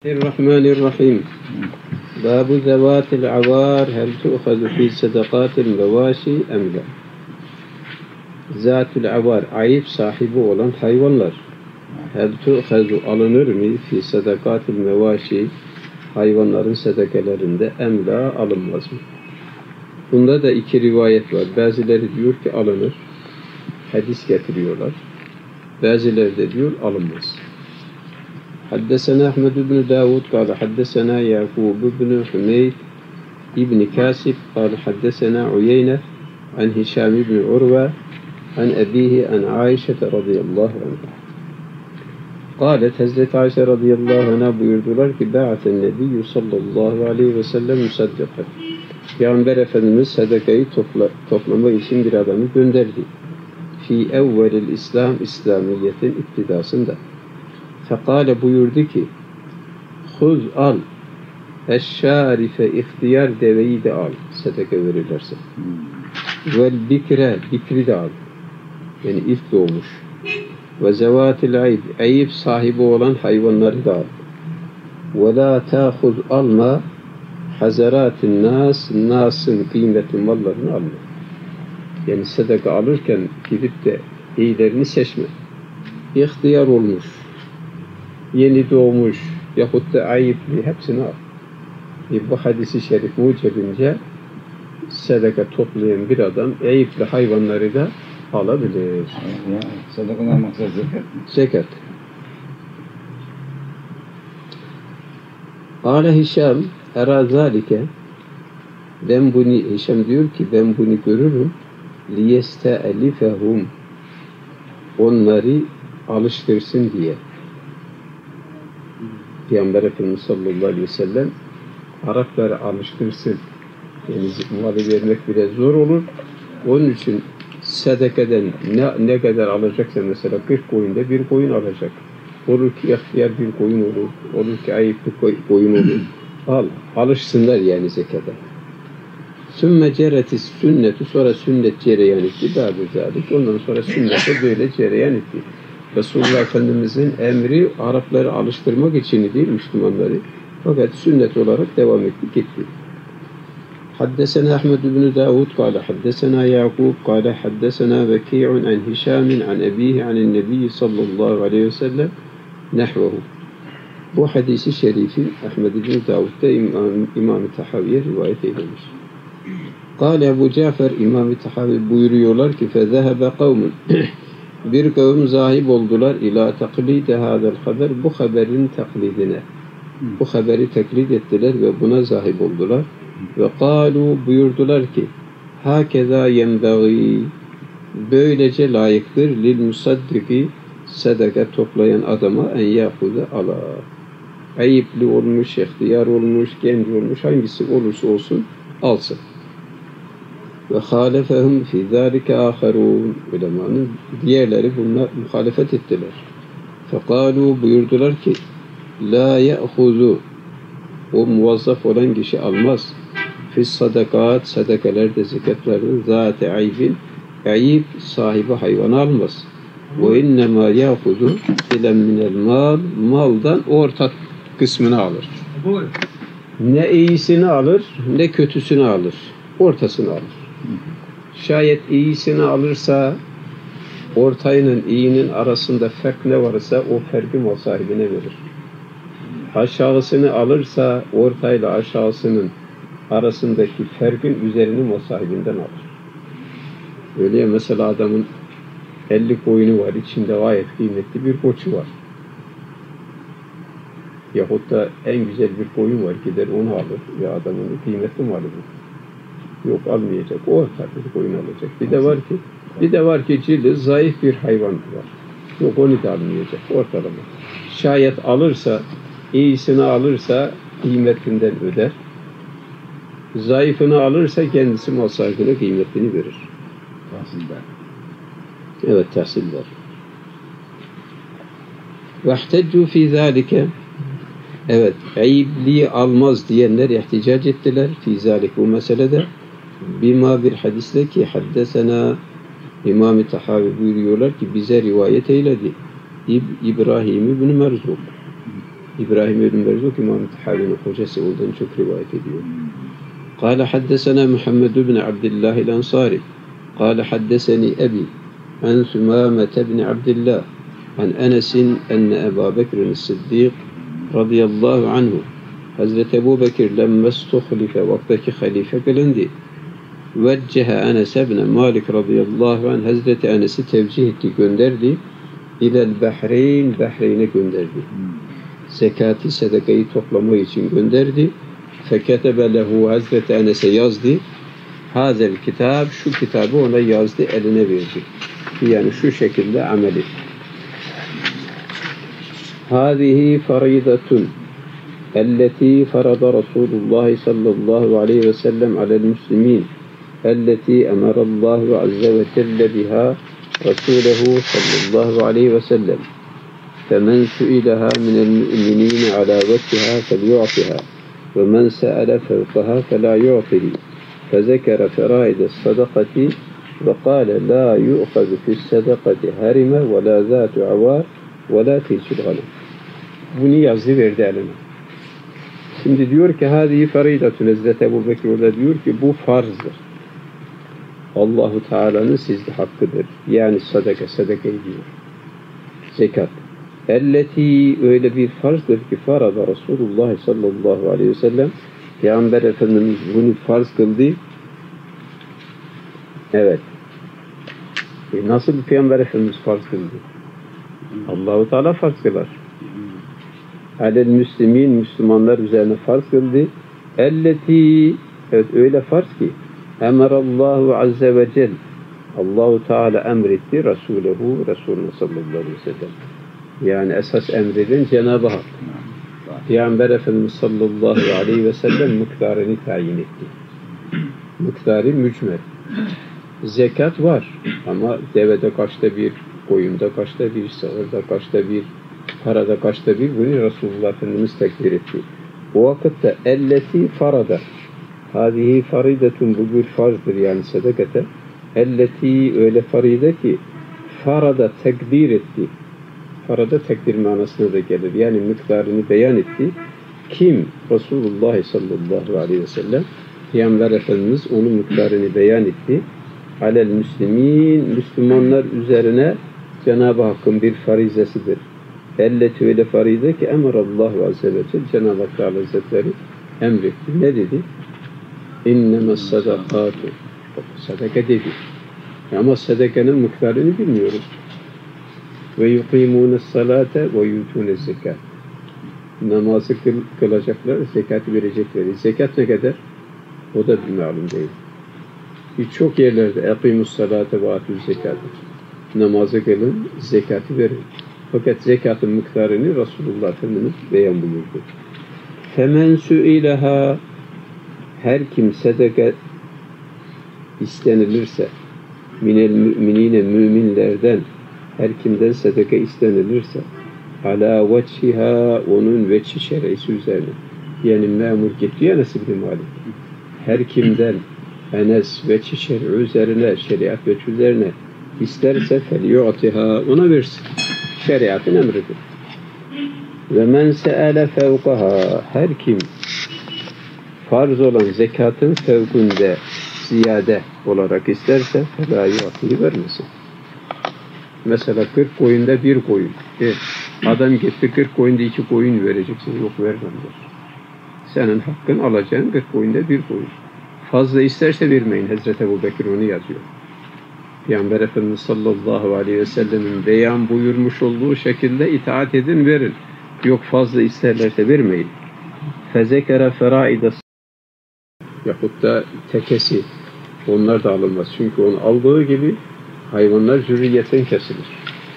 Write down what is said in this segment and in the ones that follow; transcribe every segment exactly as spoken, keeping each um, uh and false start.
Bismillahirrahmanirrahim. Babu zevatil avar hel tu'khadu fi sadakatil mevaşi emla. Zatul avar, ayıp sahibi olan hayvanlar. Hel tu'khadu alınır mı fi sadakatil mevaşi, hayvanların sadakelerinde emla alınmaz mı? Bunda da iki rivayet var. Bazıları diyor ki alınır. Hadis getiriyorlar. Bazıları da diyor alınmaz. حدثنا أحمد بن داود قال حدثنا يعقوب بن حميد ابن كاسب قال حدثنا عيينة عن هشام بن عروة عن أبيه عن عائشة رضي الله عنها قالت Hazreti Ayşe radıyallahu anh'a buyurdular ki ba'aten nebiyyü sallallahu aleyhi ve sellem musaddiqen. Peygamber Efendimiz sadakayı topla, toplama için bir adamı gönderdi. Fi evvelil İslam, İslamiyet'in iktidasında. Fekale buyurdu ki huz al eşşarife ihtiyar deveyi de al sadaka verirlerse vel bikre bikri de al yani ilk doğmuş ve zevatil ayb ayıp sahibi olan hayvanları da al ve la ta'huz alma hazaratin nas nasın kıymetli mallarını alma yani sadaka alırken gidip de iyilerini seçme ihtiyar olmuş yeni doğmuş yahut da ayıplı hepsini al. E, bu hadisi şerif mucibince sadaka toplayan bir adam ayıplı hayvanları da alabilir. Ya, sadakadan maksat zekat mı? Zekat. Kâle Hişam erâ zâlike ben bunu, Hişam diyor ki ben bunu görürüm liyeste'elifehum onları alıştırsın diye. Peygamber Efendimiz sallallahu aleyhi ve sellem Arapları alıştırsın. Yani malı vermek bile zor olur. Onun için sadakaden ne, ne kadar alacaksa mesela kırk koyunda bir koyun alacak. Olur ki ihtiyar bir koyun olur. Olur ki ayıplı koyun olur. Al. Alışsınlar yani zekata. Sümme ceretis sünneti sonra sünnet cereyan etti. Daha güzellik. Ondan sonra sünnete böyle cereyan etti. Resulullah Efendimiz'in emri Arapları alıştırmak için değil Müslümanları. Fakat sünnet olarak devam etti gitti. Haddesena Ahmed ibn Davud kâle haddesena Yakub kâle haddesena Veki'un an Hişamin an ebihi anin nebiyyi sallallahu aleyhi ve sellem nehvehu. Bu hadisi şerifi Ahmed ibn Davud'da İmam, İmam-ı Tahaviye rivayet eylemiş. Kâle Ebu Cafer İmam-ı Tahavi buyuruyorlar ki fezehebe kavmun bir kavim zahib oldular ila taklide hadel haber bu haberin taklidine. Bu haberi taklit ettiler ve buna zahib oldular. Ve kalu buyurdular ki hakeza yenbagi böylece layıktır lil musaddiki sadaka toplayan adama en yahuda ala. Ayıplı olmuş, ihtiyar olmuş, genç olmuş hangisi olursa olsun alsın. Ve halefehum fi zâlike âherûn ulemanın diğerleri bunlar muhalefet ettiler. Fekâlû buyurdular ki la ye'huzu o muvazzaf olan kişi almaz. Fis sadakat sadakelerde zekatlerde zâti aybin ayıp sahibi hayvanı almaz. Ve innemâ ye'huzu filen minel mal maldan orta kısmını alır. Ne iyisini alır ne kötüsünü alır. Ortasını alır. Şayet iyisini alırsa ortayla iyinin arasında fark ne varsa o farkı mal sahibine verir. Aşağısını alırsa ortayla aşağısının arasındaki farkın üzerini mal sahibinden alır. Öyle ya mesela adamın elli koyunu var, içinde gayet kıymetli bir koçu var. Yahut da en güzel bir koyun var, gider onu alır. Ya adamın kıymetli malı bu. Yok almayacak. O ortada koyun alacak. Bir de var ki bir de var ki cildi zayıf bir hayvan var. Yok onu da almayacak. Ortalama. Şayet alırsa iyisini alırsa kıymetinden öder. Zayıfını alırsa kendisi mal sahibine kıymetini verir. Tahsildar. Evet tahsildar. Vehteccu fi zâlike evet ayıbliği almaz diyenler ihticac ettiler. Fi zâlik bu meselede bima bir hadisle ki haddesena İmam-ı Tahavi buyuruyorlar ki bize rivayet eyledi İb İbrahim ibn Merzuk İbrahim ibn Berzuk İmam-ı Tahavi'nin hocası olduğunu çok rivayet ediyor. قال حدثنا محمد بن عبد الله الأنصاري قال حدثني أبي عن ثمامة بن عبد الله عن أنس أن أبا بكر الصديق رضي الله عنه Hazreti Ebu Bekir lemme stuhlife vaktaki halife kılındı. Veccehe Enes ibn Malik radıyallahu anh Hazreti Enes'i tevcih etti, gönderdi. İlel Bahreyn, Bahreyn'e gönderdi. Zekati, sadakayı toplama için gönderdi. Feketebe lehu, Hazreti Enes'e yazdı. Hazel kitab, şu kitabı ona yazdı, eline verdi. Yani şu şekilde amel etti. Hâzihi faridatun التي فرض رسول الله صلى الله عليه وسلم على المسلمين التي أمر الله عز وجل بها رسوله صلى الله عليه وسلم فمن سئلها من المؤمنين على وجهها فليعطها ومن سأل فوقها فلا يعطي فذكر فرائد الصدقة وقال لا يؤخذ في الصدقة هرمة ولا ذات عوار ولا تلك الغنم. Bunu yazdı, verdi eline. Şimdi diyor ki hâzihi faridatun, Hazreti Ebu Bekir orada diyor ki bu farzdır. Allahu Teala'nın sizde hakkıdır. Yani sadaka, sadaka diyor. Zekat. Elleti, öyle bir farzdır ki farada Resulullah sallallahu aleyhi ve sellem Peygamber Efendimiz bunu farz kıldı. Evet. E nasıl Peygamber Efendimiz farz kıldı? Allahu Teala farz kılar. Alel Müslümin, Müslümanlar üzerine farz kıldı. Elleti, evet öyle farz ki emerallahu azze ve cel, Allahu Teala emretti Resulehu, Resulüne sallallahu aleyhi ve sellem. Yani esas emreden Cenab-ı Hak. Peygamber Efendimiz sallallahu aleyhi ve sellem miktarını tayin etti. Miktarı mücmel. Zekat var ama devede kaçta bir, koyunda kaçta bir, sağırda kaçta bir, parada kaçta bir, bunu Resulullah Efendimiz tekbir etti. O vakitte elleti farada, hâzihi faridetun, bu bir farzdır yani sadakate. Elleti, öyle faride ki farada tekbir etti. Farada tekbir manasına da gelir. Yani miktarını beyan etti. Kim? Resulullah sallallahu aleyhi ve sellem. Peygamber Efendimiz onun miktarını beyan etti. Alel Müslümin, Müslümanlar üzerine Cenab-ı Hakk'ın bir farizesidir. Elleti, öyle faride ki emerallahu azze ve celle, Cenab-ı Hak Teala Hazretleri emretti. Ne dedi? İnnemez sadakatu. Sadaka dedi. Ama sadakanın miktarını bilmiyoruz. Ve yukimûne salate ve yutûne zekat. Namazı kıl, kılacaklar, zekatı verecekler. Zekat ne kadar? O da bir malum değil. Birçok yerlerde eqimus salate ve atû zekatı. Namazı kılın, zekatı verin. Fakat zekatın miktarını Resulullah Efendimiz beyan buyurdu. Femen su'ileha, her kim sadaka istenilirse, minel müminine, müminlerden her kimden sadaka istenilirse, ala veciha, onun veçhi şer'isi üzerine, yani memur gitti ya Enes ibn Malik, her kimden Enes veçhi şer'i üzerine, şeriat veçhi üzerine isterse felyu'tiha, ona versin. Şeriatın emridir. Ve men se'ale fevkaha, her kim farz olan zekatın fevkünde ziyade olarak isterse felâ yu'tihi vermesin. Mesela kırk koyunda bir koyun. E, adam gitti kırk koyunda iki koyun vereceksin. Yok vermem der. Senin hakkın alacağın kırk koyunda bir koyun. Fazla isterse vermeyin. Hazreti Ebu Bekir onu yazıyor. Peygamber Efendimiz sallallahu aleyhi ve sellemin beyan buyurmuş olduğu şekilde itaat edin, verin. Yok fazla isterlerse vermeyin. Fezekere feraides, yahut da tekesi, onlar da alınmaz. Çünkü onu aldığı gibi hayvanlar zürriyetten kesilir.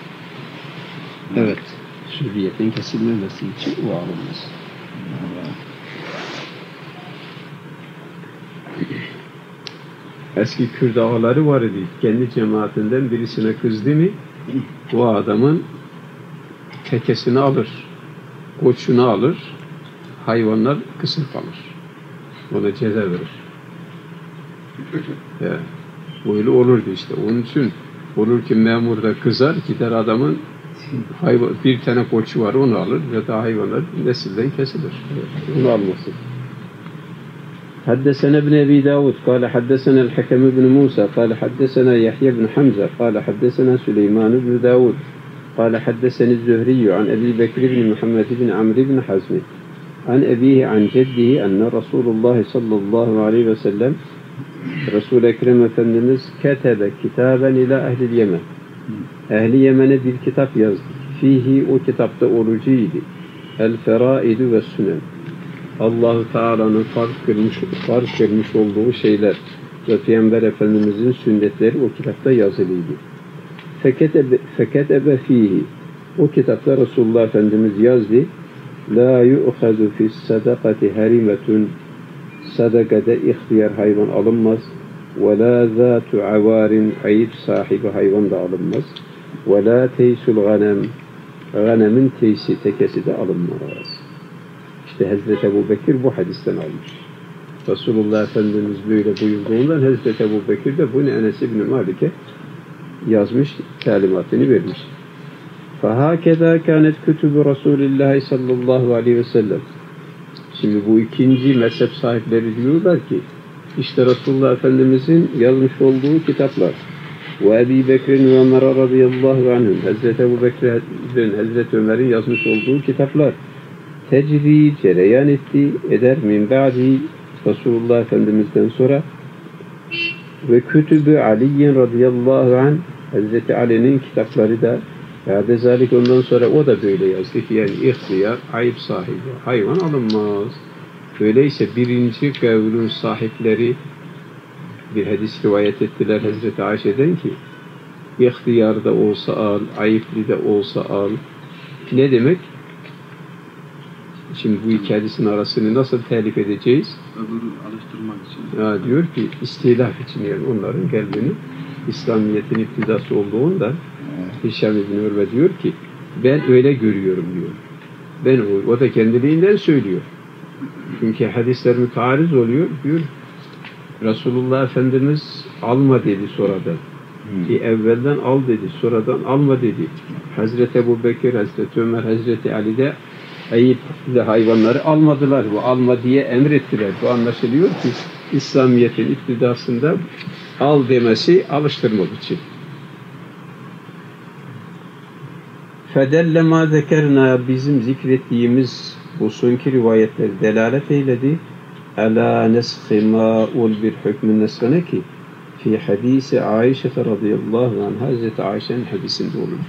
Evet. Zürriyetten kesilmemesi için o alınmaz. Eski Kürt ağaları var idi. Kendi cemaatinden birisine kızdı mı o adamın tekesini alır. Koçunu alır. Hayvanlar kısır kalır. Ona ceza verir. Yani, öyle olurdu işte. Onun için olur ki memur da kızar, gider adamın hayvan, bir tane koçu var, onu alır ya da hayvanlar nesilden kesilir. Onu almasın. حدثنا ابن أبي داود قال حدثنا الحكم بن موسى قال حدثنا يحيى بن حمزة قال حدثنا سليمان بن داود قال حدثني الزهري عن أبي بكر بن محمد بن عمرو بن حزم عن أبيه عن جده أن رسول الله صلى الله عليه وسلم Resul-i Ekrem Efendimiz ketebe kitaben ila ehl-i Yemen. Ehli Yemen'e bir kitap yazdı. Fihi, o kitapta orucuydu. El-feraidu ve sünen. Allah-u Teala'nın fark kılmış, fark kılmış olduğu şeyler ve Peygamber Efendimizin sünnetleri o kitapta yazılıydı. Feketebe, feketebe fihi, o kitapta Resulullah Efendimiz yazdı. La yu'khadu fis sadakati harimetun, sadakada ihtiyar hayvan alınmaz. Ve la zâtu avarin, ayıp sahibi hayvan da alınmaz. Ve la teysul ganem, ganemin teysi, tekesi de alınmaz. İşte Hazreti Ebu Bekir bu hadisten almış. Resulullah Efendimiz böyle buyurduğundan Hazreti Ebu Bekir de bunu Enes İbni Malik'e yazmış, talimatını vermiş. فَهَاكَذَا كَانَتْ كُتُبُ رَسُولِ اللّٰهِ sallallahu aleyhi ve sellem. Şimdi bu ikinci mezhep sahipleri diyorlar ki, işte Resulullah Efendimizin yazmış olduğu kitaplar ve Ebu Bekir'in ve Ömer radıyallahu anhüm, Hazreti Ebu Bekir'in, Hazreti Ömer'in yazmış olduğu kitaplar tecri, cereyan etti, eder min ba'di, Resulullah Efendimiz'den sonra ve kütübü Ali'yin radıyallahu anh, Hazreti Ali'nin kitapları da ve zalik, ondan sonra o da böyle yazdı ki yani ihtiyar, ayıp sahibi, hayvan alınmaz. Öyleyse birinci kavlün sahipleri bir hadis rivayet ettiler Hazreti Ayşe'den ki ihtiyar da olsa al, ayıplı da olsa al. Ne demek? Şimdi bu iki hadisin arasını nasıl telif edeceğiz? Öbürü alıştırmak için. Ya diyor ki istilaf için, yani onların kalbini İslamiyet'in iktidası olduğundan Hişam İbni Urve diyor ki ben öyle görüyorum diyor. Ben o, o da kendiliğinden söylüyor. Çünkü hadisler müteariz oluyor diyor. Resulullah Efendimiz alma dedi sonradan. Ki evvelden al dedi, sonradan alma dedi. Hazreti Ebu Bekir, Hazreti Ömer, Hazreti Ali de ayıplı hayvanları almadılar. Bu alma diye emrettiler. Bu anlaşılıyor ki İslamiyet'in iktidasında al demesi alıştırmak için. Fedelle ma zekerna, bizim zikrettiğimiz bu sonki rivayetler delalet eyledi. Ala neshi ma'ul bir hükmün nesrine ki fi hadisi Ayşe radıyallahu anh, Hazreti Ayşe'nin hadisinde olur.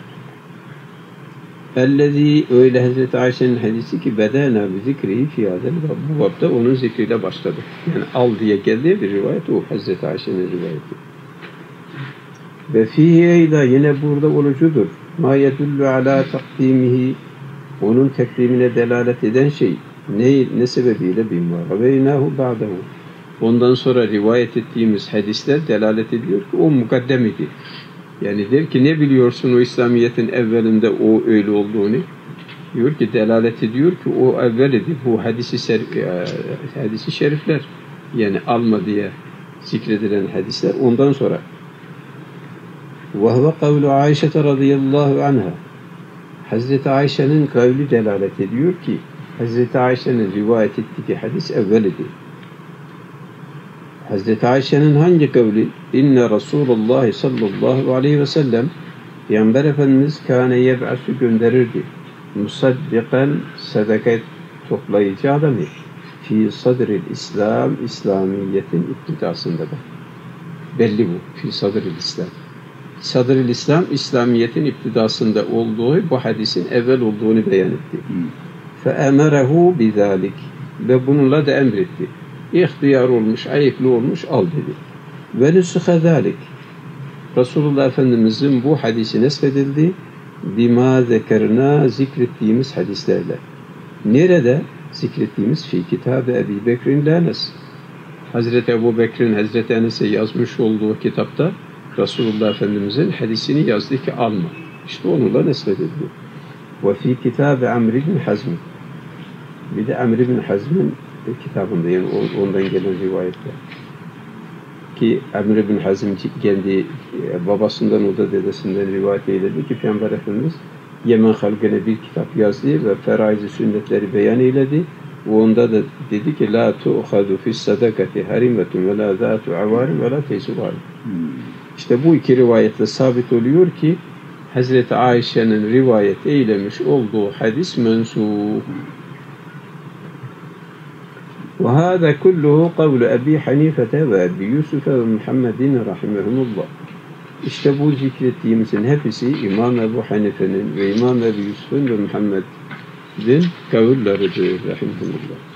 Ellezî, öyle Hazreti Ayşe'nin hadisi ki bedena bi zikrihi fi hadel bab, bu babda onun zikriyle başladı. Yani al diye geldiği bir rivayet o, Hazreti Ayşe'nin rivayeti. Ve fihi eyda, yine burada olucudur. Ma yedullu ala takdimihi, onun tekdimine delalet eden şey ne, ne sebebiyle bimma veynahu ba'dahu, ondan sonra rivayet ettiğimiz hadisler delalet ediyor ki o mukaddem idi. Yani der ki ne biliyorsun o İslamiyet'in evvelinde o öyle olduğunu, diyor ki delalet ediyor ki o evvel idi. Bu hadisi, ser, hadisi şerifler, yani alma diye zikredilen hadisler ondan sonra. وَهُوَ قَوْلُ عَيْشَةَ رَضِيَ اللّٰهُ عَنْهَا, Hazreti Ayşe'nin kavli delalet ediyor ki Hazreti Ayşe'nin rivayet ettiği hadis evvel idi. Hazreti Ayşe'nin hangi kavli? İnne Resulullah sallallahu aleyhi ve sellem, Peygamber Efendimiz kâne yeb'asü gönderirdi. Musaddiqen, sadakat toplayıcı adamı. Fi sadril İslam, İslamiyet'in iktidasında da. Belli bu. Fi sadril İslam. Sadril İslam, İslamiyet'in iktidasında olduğu, bu hadisin evvel olduğunu beyan etti. فَاَمَرَهُ بِذَٰلِكِ, ve bununla da emretti. İhtiyar olmuş, ayıplı olmuş, al dedi. وَنُسُخَ ذَٰلِكِ, Resulullah Efendimiz'in bu hadisi nesfedildi. بِمَا ذَكَرْنَا, zikrettiğimiz hadislerle. Nerede? Zikrettiğimiz fi kitab-ı Ebu Bekir'in Enes. Hazreti Ebu Bekir'in Hazreti Enes'e yazmış olduğu kitapta Resulullah Efendimiz'in hadisini yazdı ki alma. İşte onunla nesfedildi. Ve fi kitab-ı Amr ibn Hazm, bir de Amr ibn Hazm'in kitabında, yani ondan gelen rivayetler. Ki Amr ibn Hazm kendi babasından, o da dedesinden rivayet eyledi ki Peygamber Efendimiz Yemen halkına bir kitap yazdı ve feraiz-i sünnetleri beyan eyledi. Ve onda da dedi ki la tu'khadu fis sadakati harimetun ve la zatu avarim ve la teysuvar. İşte bu iki rivayetle sabit oluyor ki Hazreti Ayşe'nin rivayet eylemiş olduğu hadis mensuh. Ve hâzâ kulluhu kavlu Ebi Hanifete ve Ebi Yusuf ve Muhammedin rahimehumullah. İşte bu zikrettiğimizin hepsi İmam Ebu Hanife'nin ve İmam Ebu Yusuf'un ve Muhammed'in kavulleridir rahimehumullah.